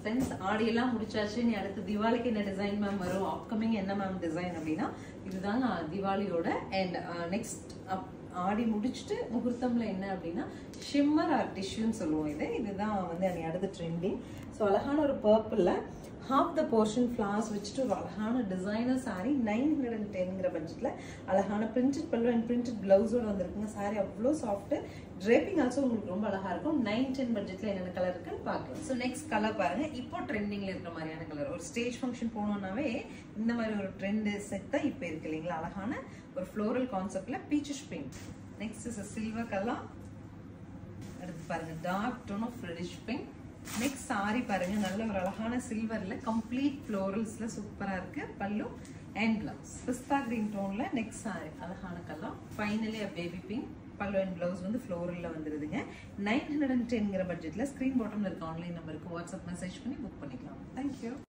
Friends ஆடியெல்லாம் முடிச்சாச்சு. நீ அடுத்து திவாலிக்கு என்ன டிசைன் மேம் வரும், அப்கமிங் என்ன மேம் டிசைன் அப்படின்னா இதுதாங்க திவாலியோட. அண்ட் நெக்ஸ்ட் ஆடி முடிச்சுட்டு முகூர்த்தம்ல என்ன அப்படின்னா ஷிம்மர் ஆர் டிஷ்யூன்னு சொல்லுவோம். இதுதான் வந்து நீ அடுத்து ட்ரெண்டிங். ஸோ அழகான ஒரு பர்பிள்ல half the portion flowers வச்சுட்டு ஒரு அழகான டிசைனர் சாரி 910ங்கிற பட்ஜெட்ல அழகான பிரிண்டட் பல்லு அண்ட் பிரிண்டட் பிளவுஸோட வந்திருக்குங்க. சாரி அவ்வளோ சாஃப்ட், ட்ரேப்பிங் ஆல்சோ உங்களுக்கு ரொம்ப அழகா இருக்கும். 910 பட்ஜெட்ல என்னென்ன கலர் இருக்குன்னு பார்க்கலாம். ஸோ நெக்ஸ்ட் கலர் பாருங்க. இப்போ ட்ரெண்டிங்ல இருக்கிற மாதிரியான கலர். ஒரு ஸ்டேஜ் ஃபங்க்ஷன் போனோம்னாவே இந்த மாதிரி ஒரு ட்ரெண்ட் செட் தான் இப்போ இருக்கு இல்லைங்களா? அழகான ஒரு ஃப்ளோரல் கான்செப்ட்ல peachish pink. Next is silver colour. அடுத்து பாருங்க dark tone of reddish pink. Next sari பாருங்க, நல்ல ஒரு அழகான சில்வர்ல கம்ப்ளீட் ஃப்ளோரல்ஸ்ல சூப்பரா இருக்கு. Pallu and blouse pista green டோன்ல. நெக்ஸ்ட் சாரி அழகான colour. Finally baby pink. Pallu and blouse வந்து ஃப்ளோரல்ல வந்துருதுங்க. 910ங்கிற பட்ஜெட்ல ஸ்கிரீன் பாட்டம்ல இருக்க ஆன்லைன் நம்பருக்கு வாட்ஸ்அப் மெசேஜ் பண்ணி புக் பண்ணிக்கலாம். தேங்க்யூ.